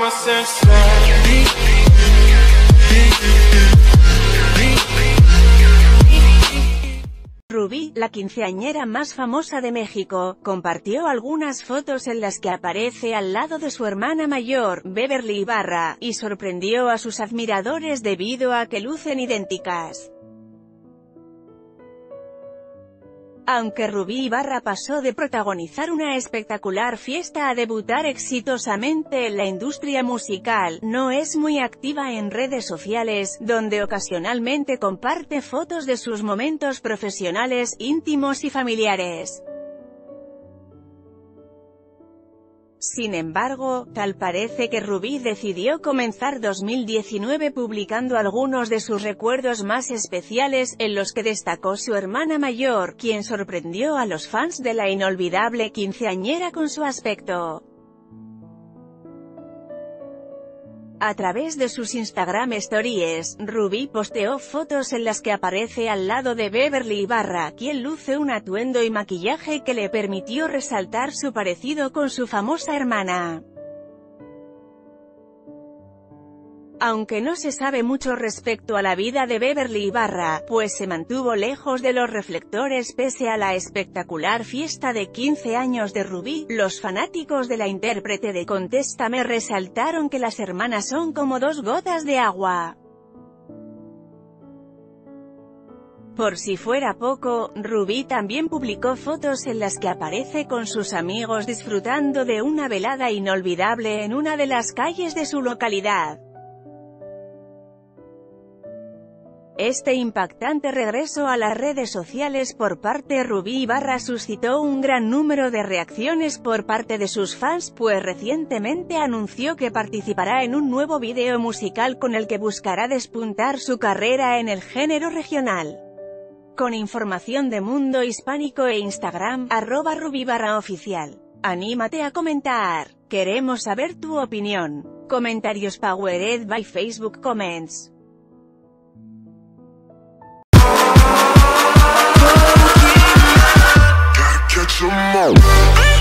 Rubí, la quinceañera más famosa de México, compartió algunas fotos en las que aparece al lado de su hermana mayor, Beverly Ibarra, y sorprendió a sus admiradores debido a que lucen idénticas. Aunque Rubí Ibarra pasó de protagonizar una espectacular fiesta a debutar exitosamente en la industria musical, no es muy activa en redes sociales, donde ocasionalmente comparte fotos de sus momentos profesionales, íntimos y familiares. Sin embargo, tal parece que Rubí decidió comenzar 2019 publicando algunos de sus recuerdos más especiales, en los que destacó su hermana mayor, quien sorprendió a los fans de la inolvidable quinceañera con su aspecto. A través de sus Instagram Stories, Rubí posteó fotos en las que aparece al lado de Beverly Ibarra, quien luce un atuendo y maquillaje que le permitió resaltar su parecido con su famosa hermana. Aunque no se sabe mucho respecto a la vida de Beverly Ibarra, pues se mantuvo lejos de los reflectores pese a la espectacular fiesta de 15 años de Rubí, los fanáticos de la intérprete de Contéstame resaltaron que las hermanas son como dos gotas de agua. Por si fuera poco, Rubí también publicó fotos en las que aparece con sus amigos disfrutando de una velada inolvidable en una de las calles de su localidad. Este impactante regreso a las redes sociales por parte de Rubí Ibarra suscitó un gran número de reacciones por parte de sus fans, pues recientemente anunció que participará en un nuevo video musical con el que buscará despuntar su carrera en el género regional. Con información de Mundo Hispánico e Instagram, @RubíBarraOficial. Anímate a comentar. Queremos saber tu opinión. Comentarios powered by Facebook Comments. Catch 'em all.